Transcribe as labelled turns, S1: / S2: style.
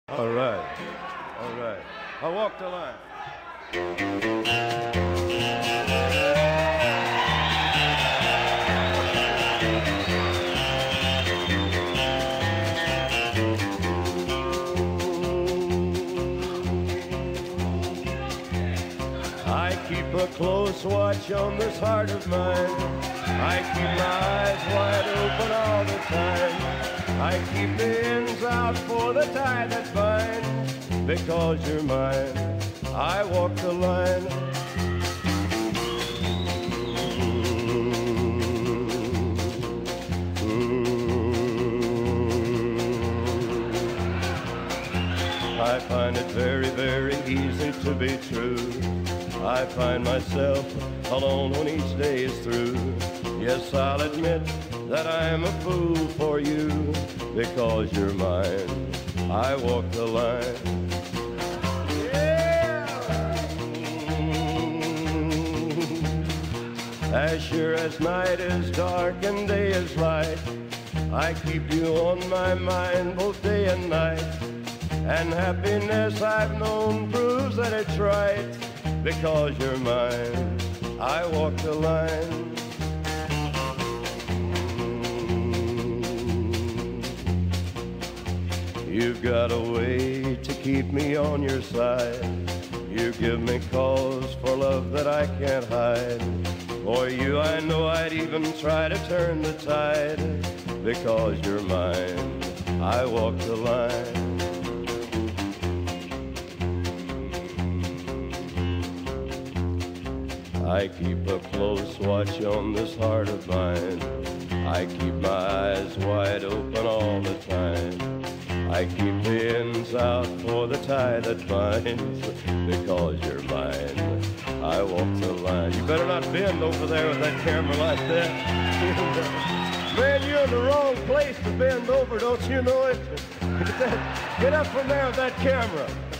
S1: All right. All right. I walk the line. I keep a close watch on this heart of mine. I keep my eyes wide open all the time. I keep the ends out for the tie that binds. Because you're mine, I walk the line. I find it very, very easy to be true. I find myself alone when each day is through. Yes, I'll admit that I'm a fool for you. Because you're mine, I walk the line. Yeah. As sure as night is dark and day is light, I keep you on my mind both day and night. And happiness I've known proves that it's right. Because you're mine, I walk the line. You've got a way to keep me on your side. You give me cause for love that I can't hide. For you I know I'd even try to turn the tide. Because you're mine, I walk the line. I keep a close watch on this heart of mine. I keep my eyes wide open all the time. I keep the ends out for the tie that binds. Because you're mine, I walk the line. You better not bend over there with that camera like that. Man, you're in the wrong place to bend over, don't you know it? Get up from there with that camera.